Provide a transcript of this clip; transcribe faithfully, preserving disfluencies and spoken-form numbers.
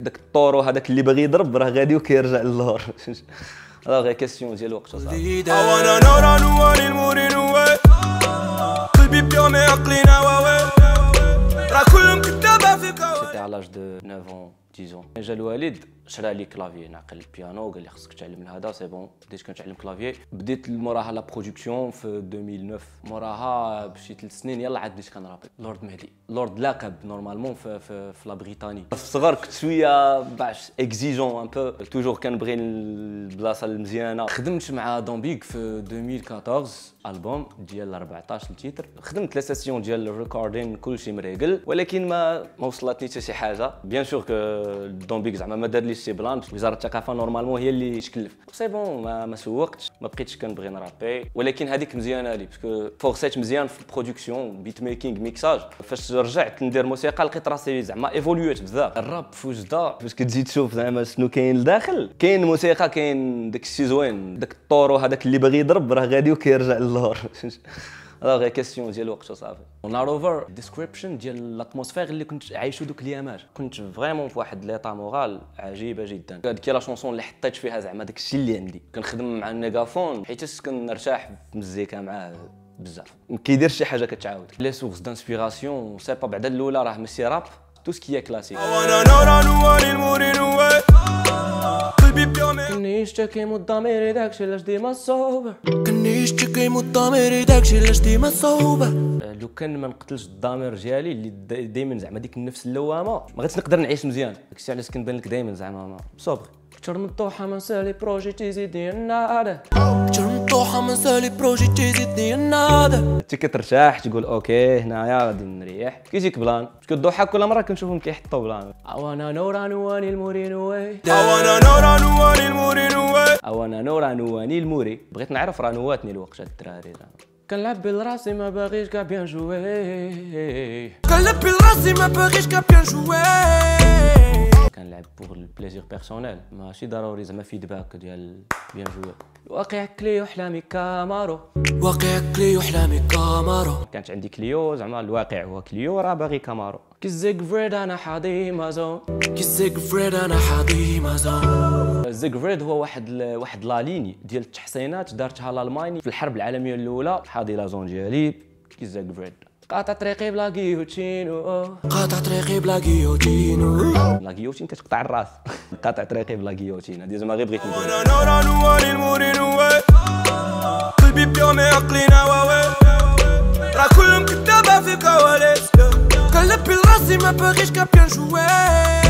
داك الطورو هذاك اللي باغي يضرب راه غادي وكيرجع للور. راه غير كاستيون ديال الوقت اصاحبي. اوانا نورا نواني الموري نوي قلبي بيومي عقلي نواوي راه كلهم كتابه فيك. سيتي على لاج دو تسعة ans ديزون. جا الوالد شرا لي كلافيي نعقل البيانو وقال لي خصك تعلم هذا سي بون. بديت كنتعلم كلافيي، بديت موراها لا برودكسيون في ألفين وتسعة. موراها بشي ثلاث سنين يلا عاد بديت كنرابي. لورد مهدي لورد لاقب نورمالمون في في, في لا بريطاني. في الصغر كنت شويه باش اكزيجون ان بو، توجور كنبغي البلاصه المزيانه. خدمت مع دونبيك في ألفين وأربعطاش البوم ديال أربعطاش التيتر. خدمت لا سيسيون ديال الريكوردين كلشي مريقل، ولكن ما ما وصلتني حتى شي حاجه. بيان سور كو دونبيك زعما ما دار ليش سي بلان، وزاره الثقافه نورمالمون هي اللي تكلف. سي بون ما, ما سوقتش، ما بقيتش كنبغي نرابي، ولكن هذيك مزيانه لي باسكو فورسيت مزيان في البرودكسيون بيت ميكينغ ميكساج. فاش رجعت ندير موسيقى لقيت راسي زعما ايفولويت بزاف. الراب في وجده باش كتزيد تشوف زعما شنو كاين لداخل، كاين موسيقى، كاين داك الشيء زوين، داك الطورو هذاك اللي باغي يضرب راه غادي وكيرجع للور. راه غير كاستيون ديال الوقت صافي. وناروفر ديسكريبشن ديال الاتموسفير اللي كنت عايشو دوك الايامات، كنت فريمون في واحد ليطا مورال عجيبه جدا. هذيك لا شونسون اللي حطيت فيها زعما داك الشيء اللي عندي. كنخدم مع النيغافون حيت كنرتاح في المزيكا معاه بزاف، ما كيديرش شي حاجه كتعاود. لي سورس دانسبيراسيون سي با بعدا الاولى راه ماشي راب، تو سكي كلاسيك. اوانا نورا نواني الموري نوي قلبي بيومي كني نشتكي من الضمير داكشي علاش ديما صوبر، كني نشتكي من الضمير داكشي علاش ديما صوبه. لو كان ما نقتلش الضمير ديالي اللي دائما زعما ديك النفس اللوامه ما غاديش نقدر نعيش مزيان. داكشي علاش كنبان لك دائما زعما صبري. كثر من الطوحه ما نسالي بروجي تيزيدني النار، كثر من الطوحه ما نسالي بروجي تيزيدني النار. انت كترتاح تقول اوكي هنايا غادي نريح، كيجيك بلان باسكو الضحى كل مره كنشوفهم كيحطوا بلان. اوانا نورا نواني الموري نوي، اوانا نورا نواني الموري نوي، اوانا نورا نواني الموري. بغيت نعرف راه نواتني الوقت هاد الدراري. كنلعب براسي ما باغيش كاع بيان جوي، كنلعب براسي ما باغيش كاع بيان جوي. كنلعب بوغ البليزير بيرسونيل، ماشي ضروري زعما فيدباك ديال بيان جوي. واقع كليو حلامي كامارو، واقع كليو حلامي كامارو. كانت عندي كليو زعما الواقع هو كليو راه باغي كامارو. كيزيك فريد انا حاضي مازون، كيزيك فريد انا حاضي مازون. زيغفريد هو واحد ل... واحد لا ليني ديال التحصينات دارتها الالماني في الحرب العالميه الاولى. حاضي لا زون ديالي كيزيغفريد. قاطع طريقي بلا غيوتينو، قاطع طريقي بلا غيوتينو. لا غيوتين كتقطع الراس. قاطع طريقي بلا غيوتين، هادي زعما غير بغيت نقول. انا نورا نواني الموري نوي قلبي بيومي عقلي نواوي راه كلهم كتابه في كواليس. كنلبي لراسي ما باغيش كاع بيان جوي.